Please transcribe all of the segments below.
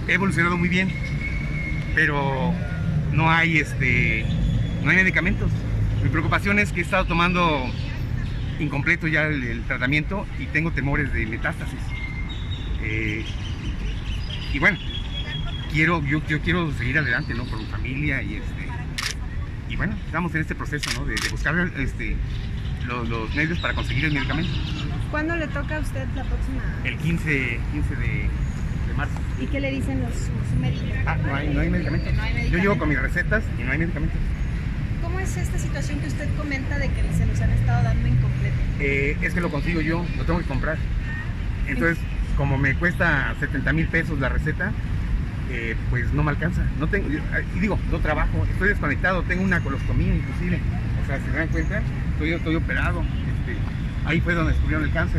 he evolucionado muy bien, pero no hay medicamentos. Mi preocupación es que he estado tomando incompleto ya el tratamiento y tengo temores de metástasis. Y bueno, yo quiero seguir adelante, ¿no? Por mi familia y bueno, estamos en este proceso, ¿no? De buscar los medios para conseguir el medicamento. ¿Cuándo le toca a usted la próxima? El 15 de marzo. ¿Y qué le dicen su médico? No hay medicamentos. Yo llevo con mis recetas y no hay medicamentos. ¿Cómo es esta situación que usted comenta de que se los han estado dando incompleto? Es que lo consigo yo, lo tengo que comprar. Entonces, como me cuesta 70,000 pesos la receta, pues no me alcanza. No tengo, y digo, no trabajo, estoy desconectado, tengo una colostomía inclusive. O sea, si se dan cuenta, estoy operado. Ahí fue donde descubrieron el cáncer.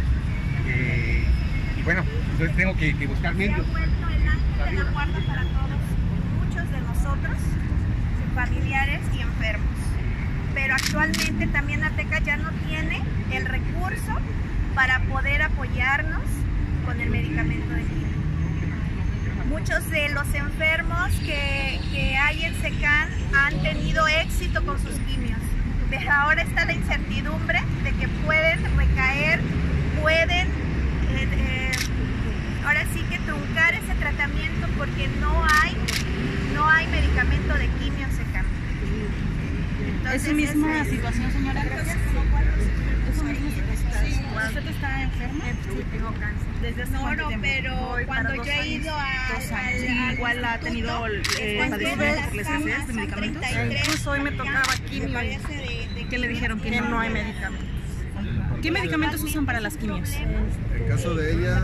Y bueno, entonces tengo que buscar medios. Se ha vuelto el ángel de la guarda para todos, muchos de nosotros, familiares y enfermos. Pero actualmente también Ateca ya no tiene el recurso para poder apoyarnos con el medicamento de quimio. Muchos de los enfermos que hay en SECAN han tenido éxito con sus quimios, pero ahora está la incertidumbre de que pueden recaer, pueden ahora sí que truncar ese tratamiento porque no hay medicamento de quimio en SECAN. ¿Es su misma situación, señora? ¿Es su misma situación? ¿Usted está enferma? Sí, tengo cáncer. ¿Desde hace cuánto tiempo? Pero cuando yo he ido al igual ha tenido padecimientos de medicamentos. Incluso hoy me tocaba quimio. ¿Qué le dijeron? Que no hay medicamentos. ¿Qué medicamentos usan para las quimios? En caso de ella,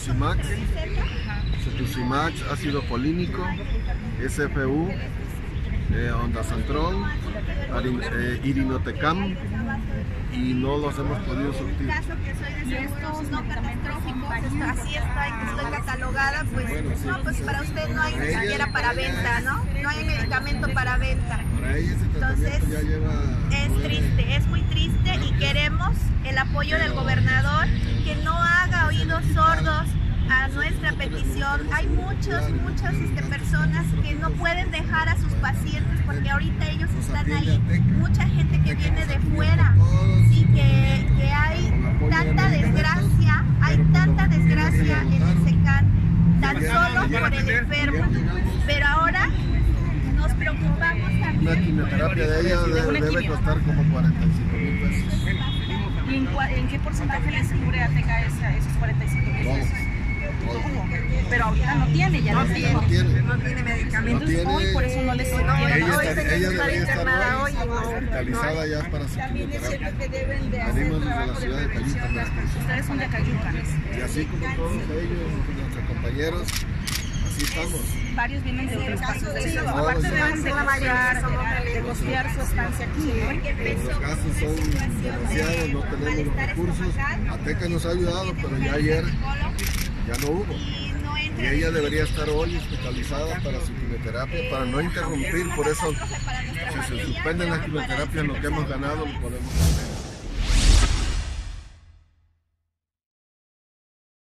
cetuximax, ácido folínico, SFU, ondansetron, irinotecam, y no los hemos podido surtir. En caso que soy de seguros no catastróficos, así estoy catalogada, pues no, pues para usted no hay ni siquiera para venta, ¿no? No hay medicamento para venta. Para ella ese Entonces, tratamiento ya lleva... es triste, es muy triste y queremos el apoyo del gobernador que no haga oídos sordos a nuestra petición. Hay muchas personas que no pueden dejar a sus pacientes porque ahorita ellos están ahí. Mucha gente que viene de fuera, sí, que hay tanta desgracia en el SECAN, tan solo por el enfermo. Pero ahora nos preocupamos también. Una quimioterapia de ella debe costar como 45,000 pesos. ¿Y en qué porcentaje les cubre Ateca esos 45,000 pesos? Pero ahorita no tiene, ya No No tiene medicamentos. tiene, hoy por eso no les ella debería estar internada hoy. hospitalizada ya para su También es cierto quimioterapia. que deben de hacer Venimos desde la trabajo de ciudad de prevención Cayuca. las personas. Ustedes son de Acayuca. Y así como todos ellos, nuestros compañeros, así estamos. Varios vienen de otros países. Sí, Aparte deben de la mayoría somos de costear su estancia aquí, ¿no? Los casos son demasiados, no tenemos los recursos. Ateca nos ha ayudado, pero ya ayer ya no hubo. Y ella debería estar hoy hospitalizada para su quimioterapia, para no interrumpir. Por eso, si se suspenden las quimioterapias, lo que hemos ganado lo podemos hacer.